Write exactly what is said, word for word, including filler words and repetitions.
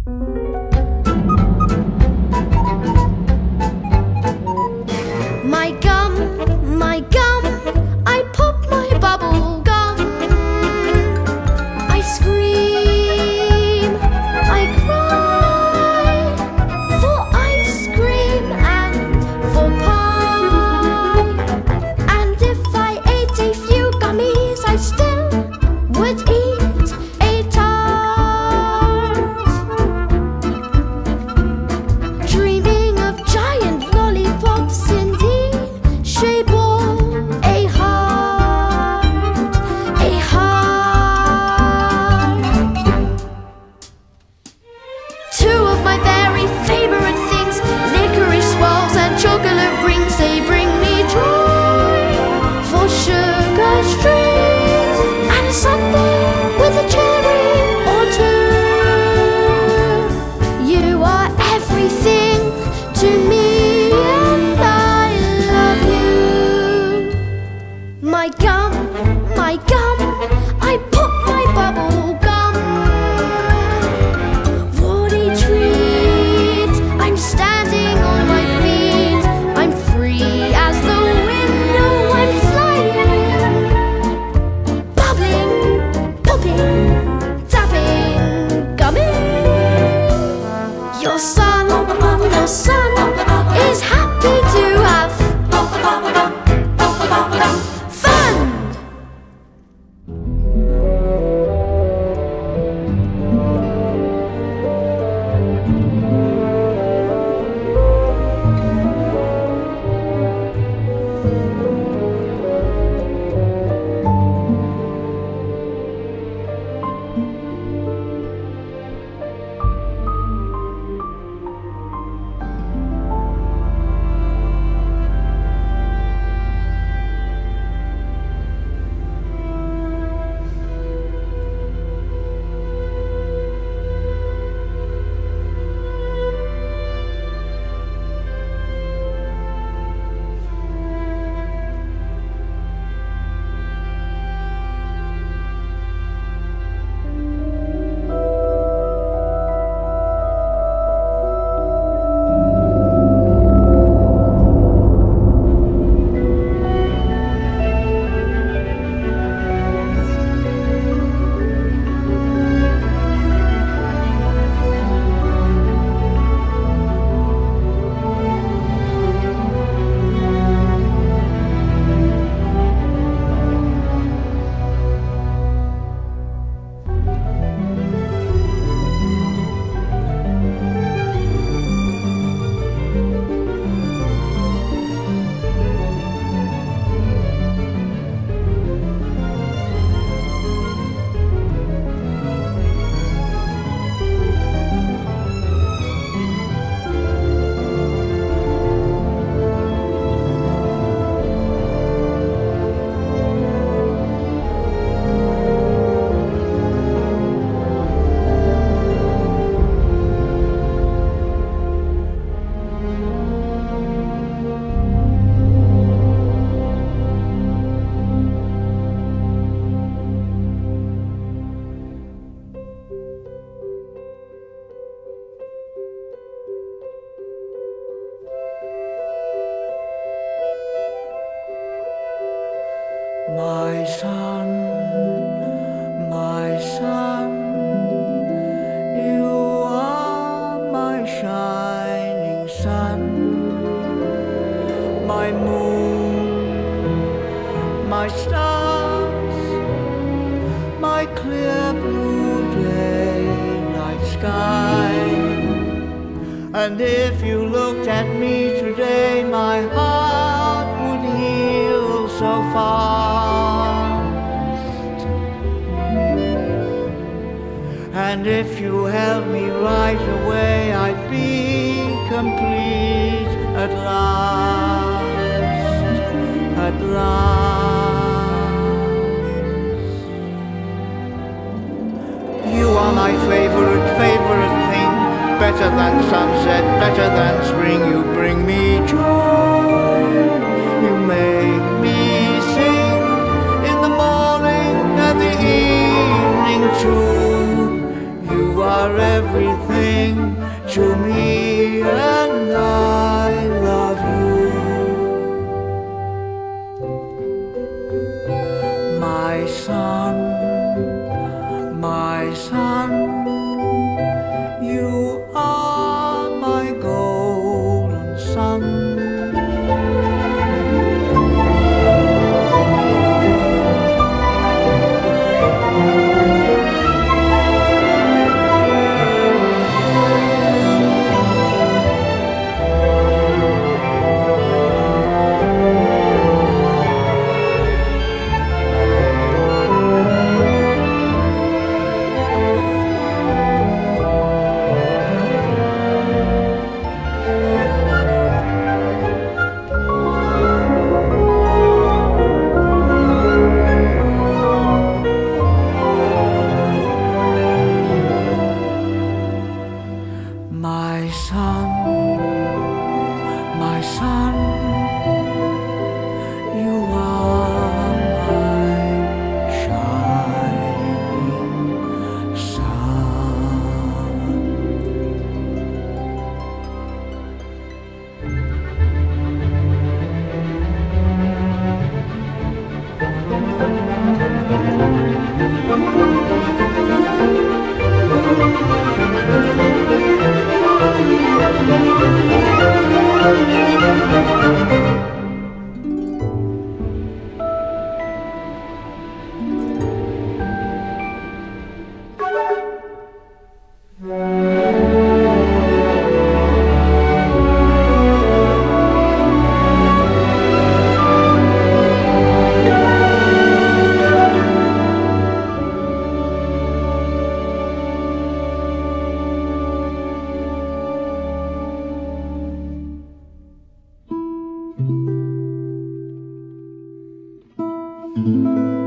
My gum, my gum, I pop my bubble gum. I scream, I cry, for ice cream and for pie. And if I ate a few gummies, I still would eat a tart. Dreaming of giant lollipops in the shape of a heart, a heart. Two of my very favorite things, licorice swells and chocolate rings, they bring me joy. For sugar strings and a sundae with a cherry or two. You are everything to me, and I love you. My gum, my gum, I pop my bubble gum. What a treat! I'm standing on my feet. I'm free as the window. I'm flying, bubbling, popping, tapping, gumming. Your son, your son is happy to have fun. My son, my son, you are my shining sun, my moon, my stars, my clear blue day-night sky. And if you looked at me today, my heart would heal so fast. And if you held me right away, I'd be complete at last, at last. You are my favorite, favorite thing, better than sunset, better than spring. You bring me joy, you make me sing in the morning and the evening too. You are are everything to me, and I love you. My son, my son, you are my golden sun. My son, my son, you are my shining sun. Thank you.